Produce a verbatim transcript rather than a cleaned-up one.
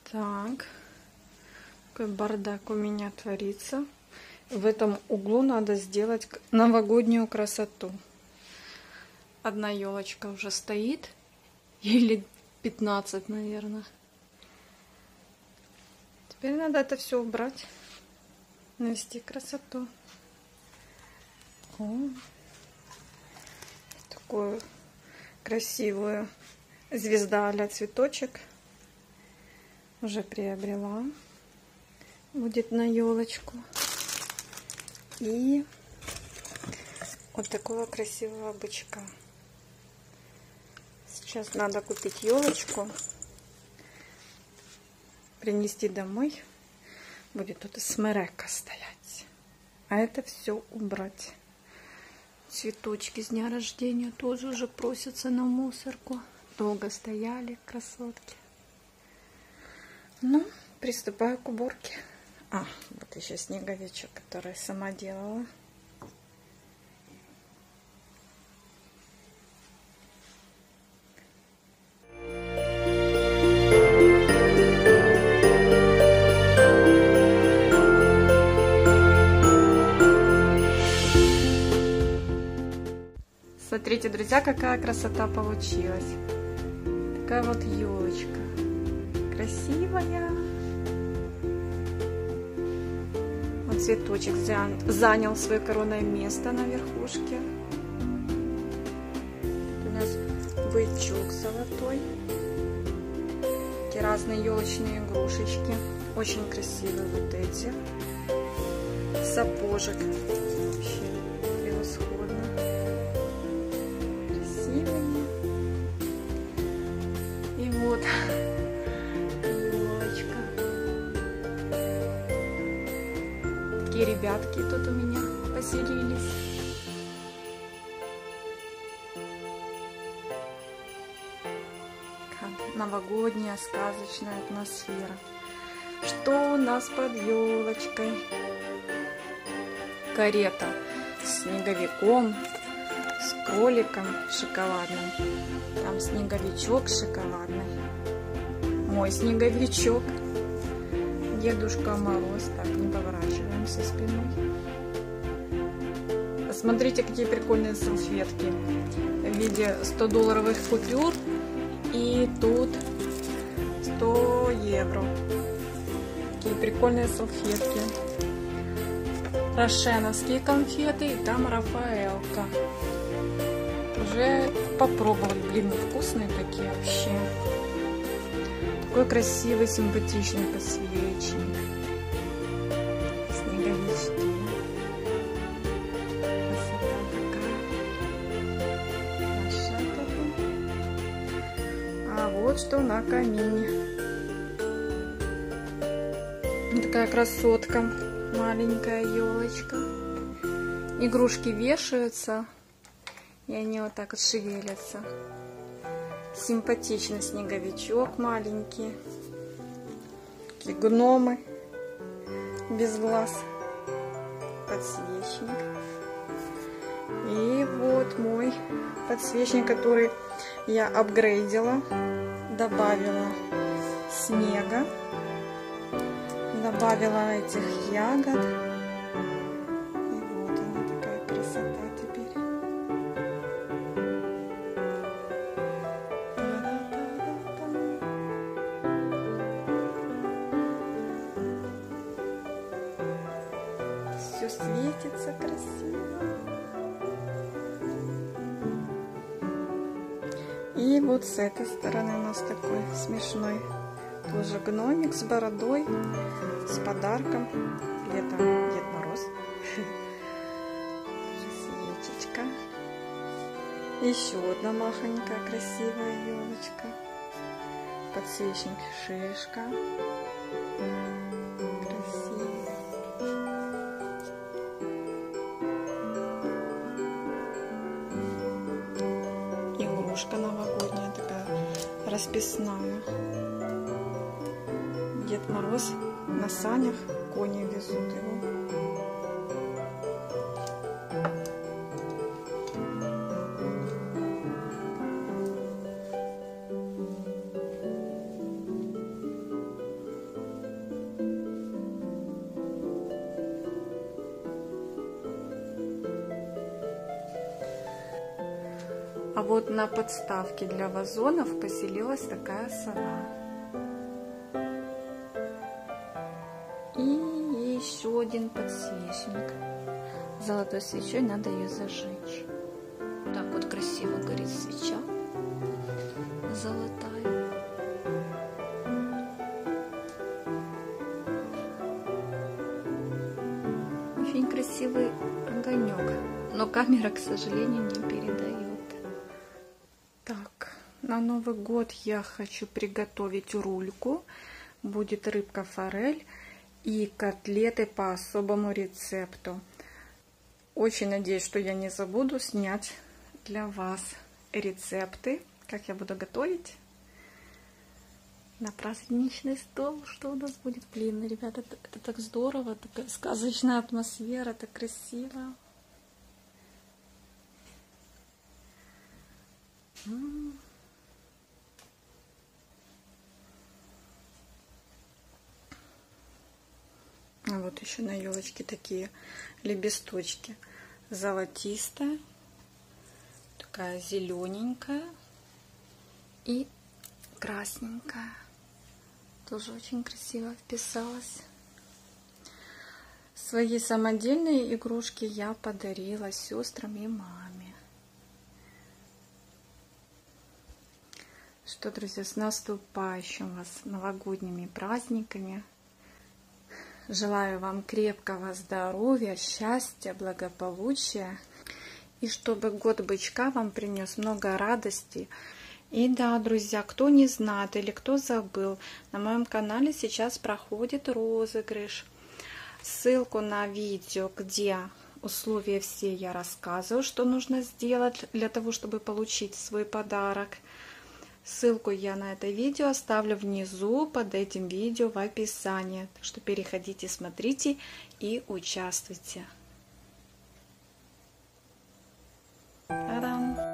Так, такой бардак у меня творится. В этом углу надо сделать новогоднюю красоту. Одна елочка уже стоит, или пятнадцать, наверное. Теперь надо это все убрать, навести красоту. О, такую красивую звезда а-ля цветочек уже приобрела. Будет на елочку. И вот такого красивого бычка. Сейчас надо купить елочку, принести домой. Будет тут смерека стоять. А это все убрать. Цветочки с дня рождения тоже уже просятся на мусорку. Долго стояли, красотки. Ну, приступаю к уборке. А, вот еще снеговичок, который сама делала. Смотрите, друзья, какая красота получилась. Такая вот елочка. Красивая. Вот цветочек занял свое коронное место на верхушке. Тут у нас бычок золотой. Такие разные елочные игрушечки. Очень красивые вот эти. Сапожек. Вообще превосходно. Красивые. И вот елочка. Такие ребятки тут у меня поселились. Новогодняя сказочная атмосфера. Что у нас под елочкой? Карета с снеговиком, с кроликом шоколадным. Там снеговичок шоколадный. Мой снеговичок. Дедушка Мороз. Так, не поворачиваемся спиной. Посмотрите, какие прикольные салфетки в виде сто-долларовых купюр. И тут сто евро. Такие прикольные салфетки. Рошеновские конфеты. И там Рафаэлка. Уже попробовали. Блин, вкусные такие вообще. Такой красивый, симпатичный подсвечник. Снеговички. Красота такая. Наша такая. А вот что на камине. Такая красотка. Маленькая елочка. Игрушки вешаются. И они вот так вот шевелятся. Симпатичный снеговичок маленький. Такие гномы. Без глаз. Подсвечник. И вот мой подсвечник, который я апгрейдила. Добавила снега. Добавила этих ягод. И вот она, такая красота теперь. Все светится красиво. И вот с этой стороны у нас такой смешной тоже гномик с бородой, с подарком. Где-то Дед Мороз. Свечечка. Еще одна махонькая красивая елочка. Подсвечник шишка. Красивый. Игрушка новогодняя такая, расписная. Дед Мороз на санях, кони везут его. А вот на подставке для вазонов поселилась такая сова. И еще один подсвечник. Золотой свечой надо ее зажечь. Так вот красиво горит свеча золотая. Очень красивый огонек, но камера, к сожалению, не передает. Так, на Новый год я хочу приготовить рульку. Будет рыбка-форель и котлеты по особому рецепту. Очень надеюсь, что я не забуду снять для вас рецепты, как я буду готовить на праздничный стол. Что у нас будет? Блин, ребята, это, это так здорово, такая сказочная атмосфера, так красиво. М-м. А вот еще на елочке такие лепесточки. Золотистая, такая зелененькая и красненькая. Тоже очень красиво вписалась. Свои самодельные игрушки я подарила сестрам и маме. Что, друзья, с наступающим вас новогодними праздниками. Желаю вам крепкого здоровья, счастья, благополучия. И чтобы год бычка вам принес много радости. И да, друзья, кто не знает или кто забыл, на моем канале сейчас проходит розыгрыш. Ссылку на видео, где условия все я рассказываю, что нужно сделать для того, чтобы получить свой подарок. Ссылку я на это видео оставлю внизу под этим видео в описании. Так что переходите, смотрите и участвуйте. Та-дам!